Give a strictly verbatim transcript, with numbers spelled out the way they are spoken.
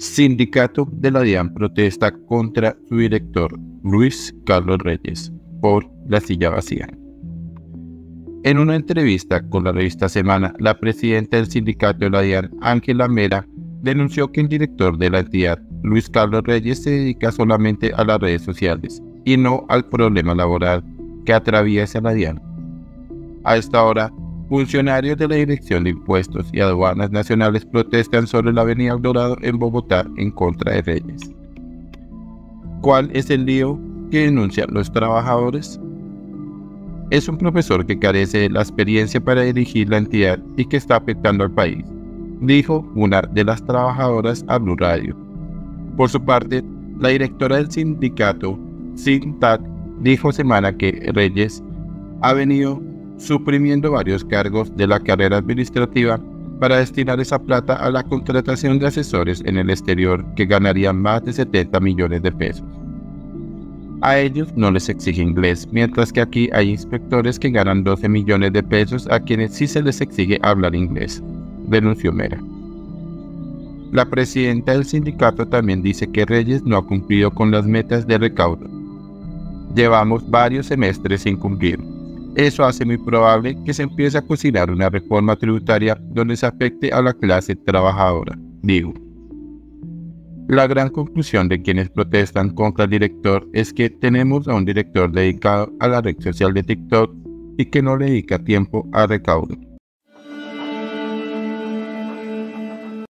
Sindicato de la DIAN protesta contra su director, Luis Carlos Reyes, por la silla vacía. En una entrevista con la revista Semana, la presidenta del sindicato de la DIAN, Ángela Mera, denunció que el director de la entidad, Luis Carlos Reyes, se dedica solamente a las redes sociales y no al problema laboral que atraviesa la DIAN. A esta hora, funcionarios de la Dirección de Impuestos y Aduanas Nacionales protestan sobre la avenida Dorado en Bogotá en contra de Reyes. ¿Cuál es el lío que denuncian los trabajadores? Es un profesor que carece de la experiencia para dirigir la entidad y que está afectando al país, dijo una de las trabajadoras a Blue Radio. Por su parte, la directora del sindicato, SINTAC, dijo Semana que Reyes ha venido suprimiendo varios cargos de la carrera administrativa para destinar esa plata a la contratación de asesores en el exterior que ganarían más de setenta millones de pesos. A ellos no les exige inglés, mientras que aquí hay inspectores que ganan doce millones de pesos a quienes sí se les exige hablar inglés, denunció Mera. La presidenta del sindicato también dice que Reyes no ha cumplido con las metas de recaudo. Llevamos varios semestres sin cumplir. Eso hace muy probable que se empiece a cocinar una reforma tributaria donde se afecte a la clase trabajadora, dijo. La gran conclusión de quienes protestan contra el director es que tenemos a un director dedicado a la red social de TikTok y que no le dedica tiempo a recaudo.